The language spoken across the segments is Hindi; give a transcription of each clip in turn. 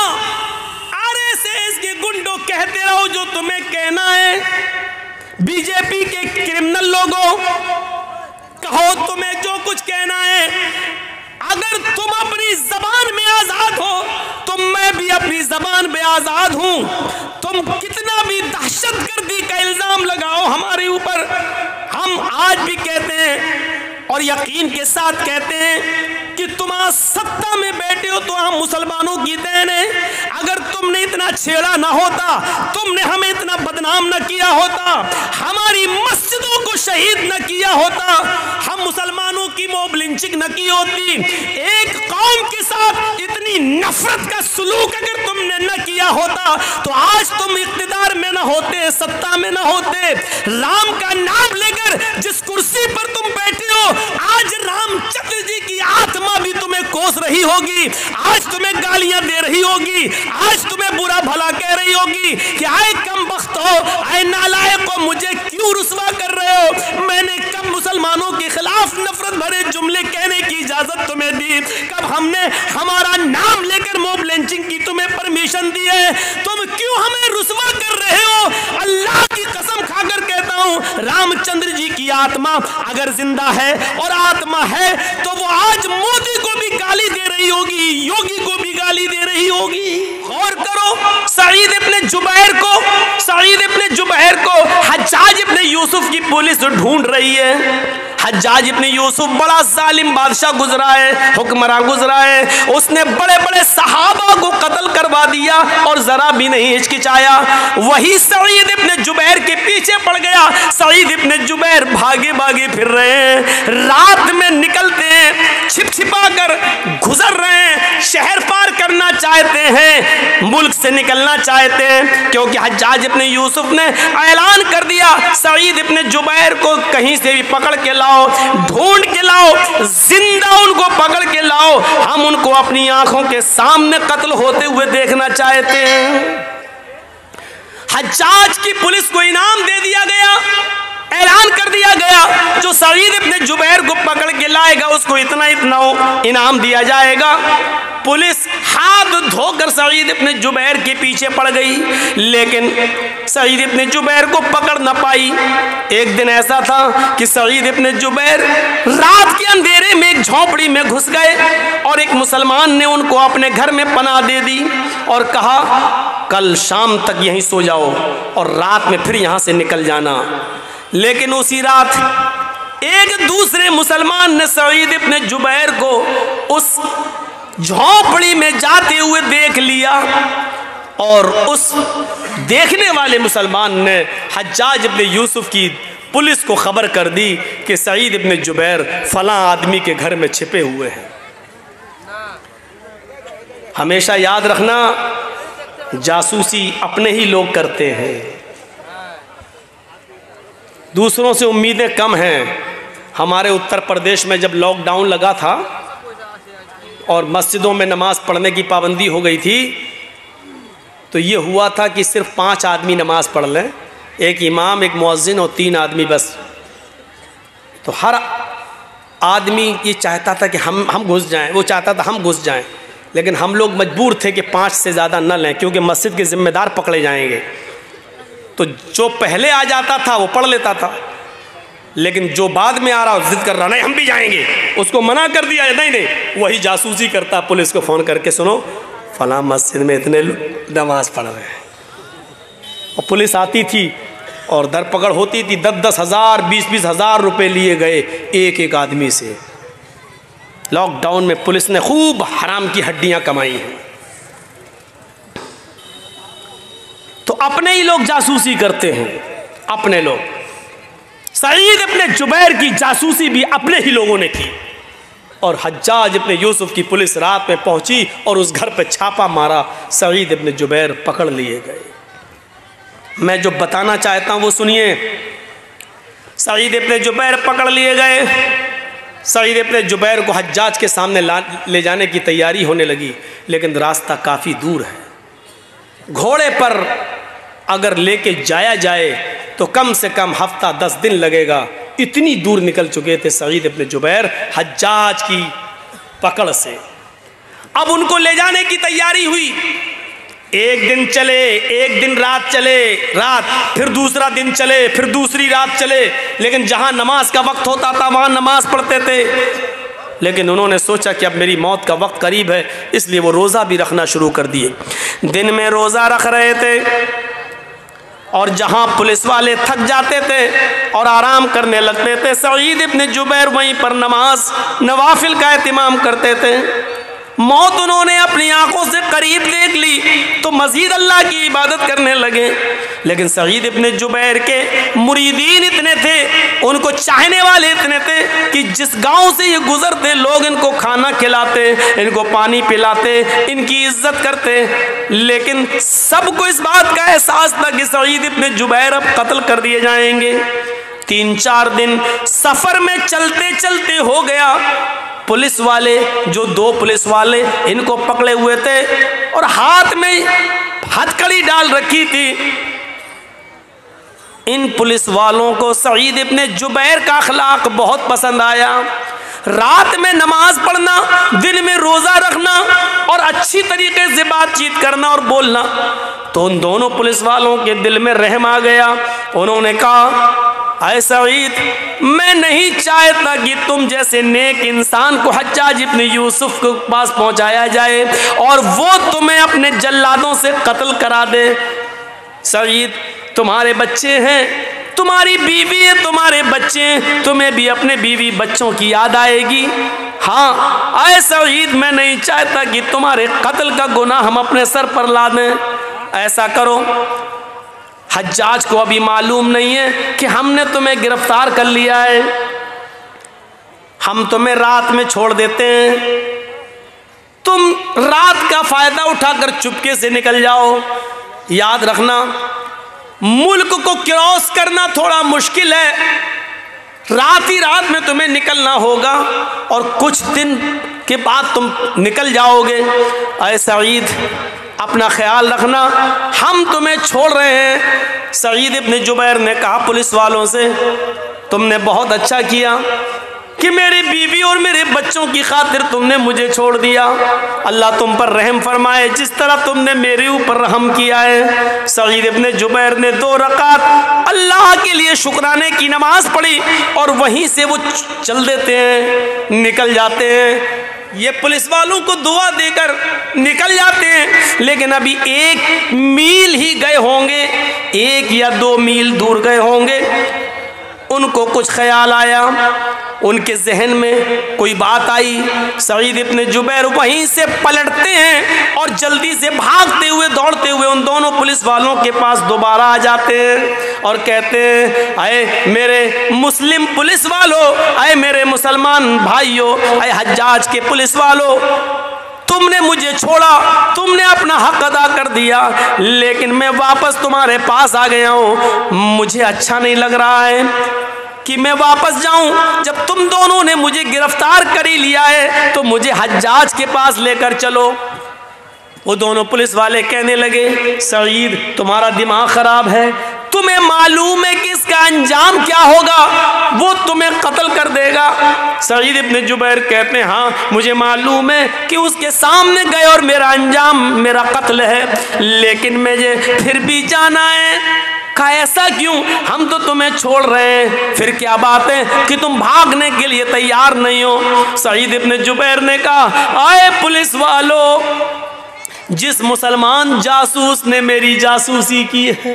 आरएसएस के गुंडों कहते रहो जो तुम्हें कहना है, बीजेपी के क्रिमिनल लोगों कहो तुम्हें जो कुछ कहना है। अगर तुम अपनी जबान में आजाद हो तो मैं भी अपनी जबान में आजाद हूं। तुम कितना भी दहशतगर्दी का इल्जाम लगाओ हमारे ऊपर, हम आज भी कहते हैं और यकीन के साथ कहते हैं कि तुम आज सत्ता में बैठे हो तो हम मुसलमानों की देन है। अगर तुमने इतना छेड़ा ना होता, तुमने हमें इतना बदनाम न किया होता, हमारी मस्जिदों को शहीद न किया होता, हम मुसलमानों की मॉब लिंचिंग न की होती, एक कौम के साथ इतनी नफरत का सुलूक अगर तुमने न किया होता तो आज तुम इख्तिदार में न होते, सत्ता में न होते। राम का नाम लेकर जिस कुर्सी पर तुम बैठे हो, आज रामचंद्र जी की आत्मा भी तुम्हें कोस रही होगी, आज तुम्हें गालियां दे रही होगी, आज तुम्हें बुरा भला कह रही होगी कि आए कमबख्त हो, आए नालायक हो, मुझे क्यों रुस्वा कर रहे हो। मैंने कब मुसलमानों के खिलाफ नफरत भरे जुमले कहने की इजाजत तुम्हें दी? कब हमने हमारा नाम लेकर मॉब लिंचिंग की तुम्हें परमिशन दी है? तुम क्यों हमें रुस्वा कर रहे हो? अल्लाह की कसम खाकर कहता हूं, रामचंद्र जी की आत्मा अगर जिंदा है और आत्मा है तो वो आज मोदी को भी गाली दे रही होगी, योगी को भी गाली दे रही होगी। गौर करो, सईद इब्ने जुबैर को हज्जाज इब्ने यूसुफ की पुलिस ढूंढ रही है। हज्जाज इब्ने यूसुफ बड़ा जालिम बादशाह गुजरा है, हुक्मरान गुजरा है, उसने बड़े बड़े सहाबा को कत्ल करवा दिया और जरा भी नहीं हिचकिचाया। वही सईद इब्ने जुबैर के पीछे पड़ गया। सईद इब्ने जुबैर भागे भागे फिर रहे हैं, रात में निकलते हैं, छिप छिपा कर गुजर रहे हैं, शहर पार करना चाहते हैं, मुल्क से निकलना चाहते हैं, क्योंकि हज्जाज इब्ने यूसुफ ने ऐलान कर दिया सईद इब्ने जुबैर को कहीं से भी पकड़ के लाओ, ढूंढ के लाओ, जिंदा उनको पकड़ के लाओ, हम उनको अपनी आंखों के सामने कत्ल होते हुए देखना चाहते हैं। हज्जाज की पुलिस को इनाम दे दिया गया, ऐलान कर दिया गया जो सईद इब्ने जुबैर को पकड़ के लाएगा उसको इतना इतना इनाम दिया जाएगा। पुलिस हाथ धोकर सईद इब्ने जुबैर के पीछे पड़ गई, लेकिन सईद इब्ने जुबैर को पकड़ न पाई। एक दिन ऐसा था कि सईद इब्ने जुबैर रात के अंधेरे में एक झोपड़ी में घुस गए और एक मुसलमान ने उनको अपने घर में पनाह दे दी और कहा कल शाम तक यहीं सो जाओ और रात में फिर यहाँ से निकल जाना। लेकिन उसी रात एक दूसरे मुसलमान ने सईद इब्ने जुबैर को उस झोपड़ी में जाते हुए देख लिया और उस देखने वाले मुसलमान ने हज्जाज इब्ने यूसुफ की पुलिस को खबर कर दी कि सईद इब्ने जुबैर फलां आदमी के घर में छिपे हुए हैं। हमेशा याद रखना, जासूसी अपने ही लोग करते हैं, दूसरों से उम्मीदें कम हैं। हमारे उत्तर प्रदेश में जब लॉकडाउन लगा था और मस्जिदों में नमाज पढ़ने की पाबंदी हो गई थी तो ये हुआ था कि सिर्फ 5 आदमी नमाज पढ़ लें, एक इमाम, एक मुअज्जिन और 3 आदमी बस। तो हर आदमी ये चाहता था कि हम घुस जाएं, वो चाहता था हम घुस जाएं, लेकिन हम लोग मजबूर थे कि 5 से ज़्यादा न लें क्योंकि मस्जिद के ज़िम्मेदार पकड़े जाएंगे। तो जो पहले आ जाता था वो पढ़ लेता था, लेकिन जो बाद में आ रहा जिद कर रहा नहीं हम भी जाएंगे, उसको मना कर दिया नहीं, वही जासूसी करता, पुलिस को फ़ोन करके सुनो फलां मस्जिद में इतने नमाज पढ़ रहे हैं। और पुलिस आती थी और धरपकड़ होती थी, 10-10 हज़ार 20-20 हज़ार रुपये लिए गए एक एक आदमी से। लॉकडाउन में पुलिस ने खूब हराम की हड्डियाँ कमाई हैं। तो अपने ही लोग जासूसी करते हैं, अपने लोग। सईद इब्ने जुबैर की जासूसी भी अपने ही लोगों ने की और हज्जाज इब्ने यूसुफ की पुलिस रात में पहुंची और उस घर पे छापा मारा, सईद इब्ने जुबैर पकड़ लिए गए। मैं जो बताना चाहता हूं वो सुनिए। सईद इब्ने जुबैर पकड़ लिए गए। सईद इब्ने जुबैर को हज्जाज के सामने ले जाने की तैयारी होने लगी, लेकिन रास्ता काफ़ी दूर है। घोड़े पर अगर लेके जाया जाए तो कम से कम हफ्ता 10 दिन लगेगा। इतनी दूर निकल चुके थे सईद इब्ने जुबैर हज्जाज की पकड़ से। अब उनको ले जाने की तैयारी हुई। एक दिन चले, एक दिन रात चले, रात फिर दूसरा दिन चले, फिर दूसरी रात चले, लेकिन जहां नमाज का वक्त होता था वहां नमाज पढ़ते थे। लेकिन उन्होंने सोचा कि अब मेरी मौत का वक्त करीब है, इसलिए वो रोज़ा भी रखना शुरू कर दिए। दिन में रोज़ा रख रहे थे और जहां पुलिस वाले थक जाते थे और आराम करने लगते थे, सईद इब्न जुबैर वहीं पर नमाज नवाफिल का एहतिमाम करते थे। मौत उन्होंने अपनी आंखों से करीब देख ली तो मजीद अल्लाह की इबादत करने लगे। लेकिन सईद इब्न जुबैर के मुरीदीन इतने थे, उनको चाहने वाले इतने थे कि जिस गांव से ये गुजरते लोग इनको खाना खिलाते, इनको पानी पिलाते, इनकी इज्जत करते। लेकिन सबको इस बात का एहसास था कि सईद इब्न जुबैर अब कत्ल कर दिए जाएंगे। 3-4 दिन सफर में चलते चलते हो गया। पुलिस वाले, जो 2 पुलिस वाले इनको पकड़े हुए थे और हाथ में हथकड़ी डाल रखी थी, इन पुलिस वालों को सईद इब्न जुबैर का अखलाक बहुत पसंद आया। रात में नमाज पढ़ना, दिन में रोजा रखना और अच्छी तरीके से बातचीत करना और बोलना। तो उन दोनों पुलिस वालों के दिल में रहम आ गया। उन्होंने कहा, ऐ सईद, मैं नहीं चाहता कि तुम जैसे नेक इंसान को हज्जाज इब्न यूसुफ के पास पहुंचाया जाए और वो तुम्हें अपने जल्लादों से कत्ल करा दे। सईद, तुम्हारे बच्चे हैं, तुम्हारी बीवी है, तुम्हारे बच्चे हैं, तुम्हें भी अपने बीवी बच्चों की याद आएगी। हाँ ऐ सईद, मैं नहीं चाहता कि तुम्हारे कत्ल का गुनाह हम अपने सर पर ला दें। ऐसा करो, हज्जाज को अभी मालूम नहीं है कि हमने तुम्हें गिरफ्तार कर लिया है, हम तुम्हें रात में छोड़ देते हैं, तुम रात का फायदा उठाकर चुपके से निकल जाओ। याद रखना, मुल्क को क्रॉस करना थोड़ा मुश्किल है, रात ही रात में तुम्हें निकलना होगा और कुछ दिन के बाद तुम निकल जाओगे। ऐ सईद, अपना ख्याल रखना, हम तुम्हें छोड़ रहे हैं। सईद इब्न जुबैर ने कहा पुलिस वालों से, तुमने बहुत अच्छा किया कि मेरी बीवी और मेरे बच्चों की खातिर तुमने मुझे छोड़ दिया। अल्लाह तुम पर रहम फरमाए जिस तरह तुमने मेरे ऊपर रहम किया है। सईद इब्न जुबैर ने 2 रकात अल्लाह के लिए शुक्राने की नमाज पढ़ी और वहीं से वो चल देते हैं, निकल जाते हैं। ये पुलिस वालों को दुआ देकर निकल जाते हैं, लेकिन अभी 1 मील ही गए होंगे, 1 या 2 मील दूर गए होंगे, उनको कुछ ख्याल आया, उनके जहन में कोई बात आई। सईद इब्न जुबैर वहीं से पलटते हैं और जल्दी से भागते हुए दौड़ते हुए उन दोनों पुलिस वालों के पास दोबारा आ जाते हैं और कहते हैं, अरे मेरे मुस्लिम पुलिस वालों, अरे मेरे मुसलमान भाइयों, अरे हज्जाज के पुलिस वालों, तुमने मुझे छोड़ा, तुमने अपना हक अदा कर दिया, लेकिन मैं वापस तुम्हारे पास आ गया हूँ। मुझे अच्छा नहीं लग रहा है कि मैं वापस जाऊं। जब तुम दोनों ने मुझे गिरफ्तार कर ही लिया है तो मुझे हज्जाज के पास लेकर चलो। वो दोनों पुलिस वाले कहने लगे, सईद तुम्हारा दिमाग खराब है, तुम्हें मालूम है कि इसका अंजाम क्या होगा, वो तुम्हें कत्ल कर देगा। सईद इब्न जुबैर कहते हैं, हाँ मुझे मालूम है कि उसके सामने गए और मेरा अंजाम मेरा कत्ल है, लेकिन मुझे फिर भी जाना है। कहा ऐसा क्यों, हम तो तुम्हें छोड़ रहे हैं, फिर क्या बात है कि तुम भागने के लिए तैयार नहीं हो। सईद इब्न जुबैर ने कहा, आए पुलिस वालों, जिस मुसलमान जासूस ने मेरी जासूसी की है,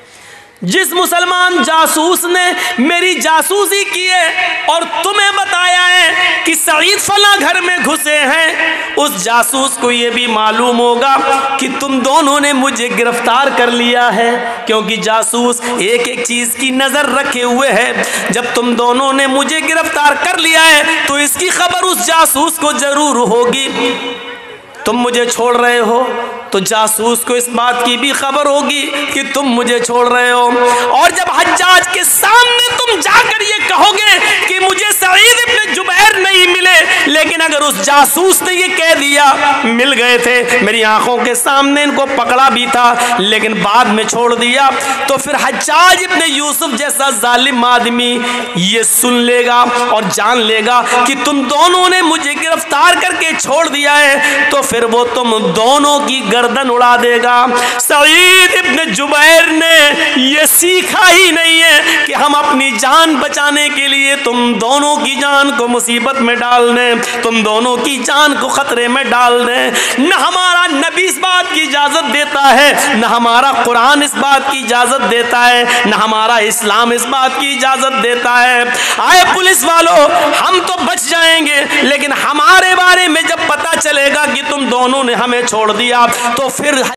जिस मुसलमान जासूस ने मेरी जासूसी की है और तुम्हें बताया है कि सईद फला घर में घुसे हैं, उस जासूस को ये भी मालूम होगा कि तुम दोनों ने मुझे गिरफ्तार कर लिया है, क्योंकि जासूस एक एक चीज की नजर रखे हुए है। जब तुम दोनों ने मुझे गिरफ्तार कर लिया है तो इसकी खबर उस जासूस को जरूर होगी। तुम मुझे छोड़ रहे हो तो जासूस को इस बात की भी खबर होगी कि तुम मुझे छोड़ रहे हो, और जब हज्जाज के सामने तुम जाकर ये कहोगे कि मुझे सईद इब्न जुबैर नहीं मिले, लेकिन अगर उस जासूस ने ये कह दिया मिल गए थे, मेरी आंखों के सामने इनको पकड़ा भी था लेकिन बाद में छोड़ दिया, तो फिर हज्जाज इब्न यूसुफ जैसा जालिम आदमी ये सुन लेगा और जान लेगा कि तुम दोनों ने मुझे गिरफ्तार करके छोड़ दिया है, तो फिर वो तुम दोनों की गर्दन उड़ा देगा। सईद इब्न जुबैर ने ये सीखा ही नहीं है कि हम अपनी जान बचाने के लिए तुम दोनों की जान को मुसीबत में डाल दें, तुम दोनों की जान को खतरे में डाल दें। न हमारा नबी इस बात की इजाजत देता है, न हमारा कुरान इस बात की इजाजत देता है, न हमारा इस्लाम इस बात की इजाजत देता है। आए पुलिस वालों, हम तो बच जाएंगे, लेकिन हमारे बारे में जब पता चलेगा कि तुम दोनों ने हमें छोड़ दिया तो फिर